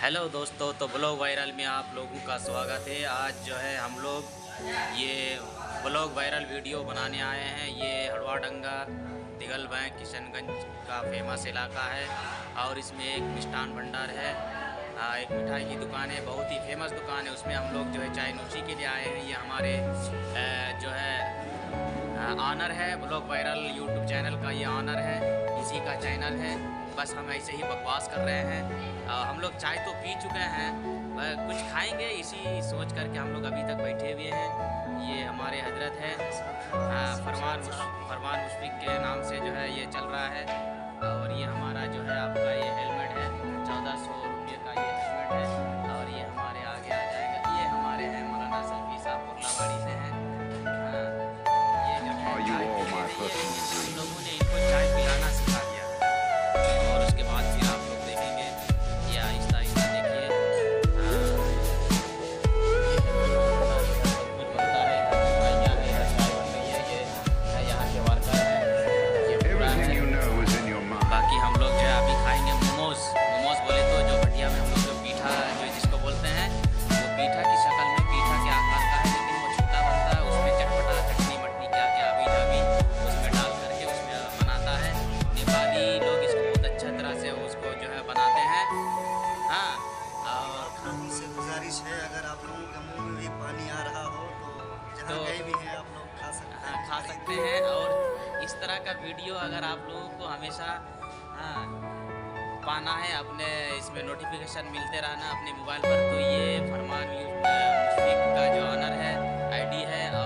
Hello दोस्तों, तो blog viral में आप लोगों का स्वागत है। आज जो है हम लोग ये ब्लॉग वायरल वीडियो बनाने आए हैं। ये हड़वाडंगा दिगल बैंक किशनगंज का फेमस इलाका है और इसमें एक मिष्ठान भंडार है, एक मिठाई की दुकान है, बहुत ही फेमस दुकान है। उसमें हम लोग जो है चाय नोशी के लिए आए हैं। ये हमारे जो है ऑनर है, ब्लॉग वायरल यूट्यूब चैनल का ये ऑनर है, इसी का चैनल है। बस हम ऐसे ही बकवास कर रहे हैं। हम लोग चाय तो पी चुके हैं, कुछ खाएंगे इसी सोच करके हम लोग अभी तक बैठे हुए हैं। ये हमारे हजरत है, फरमान मुशफिक के नाम से जो है ये चल रहा है। और ये हमारा जो है आपका ये हेलमेट है, 1400 रुपये का ये हेलमेट है। और ये हमारे आगे आ जाएगा, ये हमारे हैं मौलाना सल्फी साहब कुर्लाबाड़ी से हैं। ये जो है चाय हम लोगों ने इनको चाय पिलाना सिखा दिया और उसके बाद फिर आप लोग देखेंगे ये आहिस्ता आहिस्ता देखिए सब कुछ बनता है। मिठाइयाँ हैं, चाय बन रही है, ये यहाँ के वर्कर हैं, ये पूरा है। बाकी हम लोग जो है अभी खाएंगे मोमोज। मोमोज बोले तो जो भटिया में हम लोग जो पीठा जो जिसको बोलते हैं, वो पीठा की शक्ल में पीठा के आकार का है, लेकिन वो छोटा बनता है। उसमें चटपटा चटनी मटनी क्या क्या अभी जाभी उसमें डाल करके उसमें बनाता है। नेपाली लोग इसको बहुत अच्छा तरह से उसको जो है बनाते हैं। हाँ, और आप लोगों से गुजारिश है, अगर आप लोगों के मुंह में भी पानी आ रहा हो तो जहाँ तो गए भी हैं आप लोग खा सकते हैं। खा सकते हैं। और इस तरह का वीडियो अगर आप लोगों को हमेशा पाना है, अपने इसमें नोटिफिकेशन मिलते रहना अपने मोबाइल पर, तो ये फरमान मुशफिक का जो ऑनर है आईडी है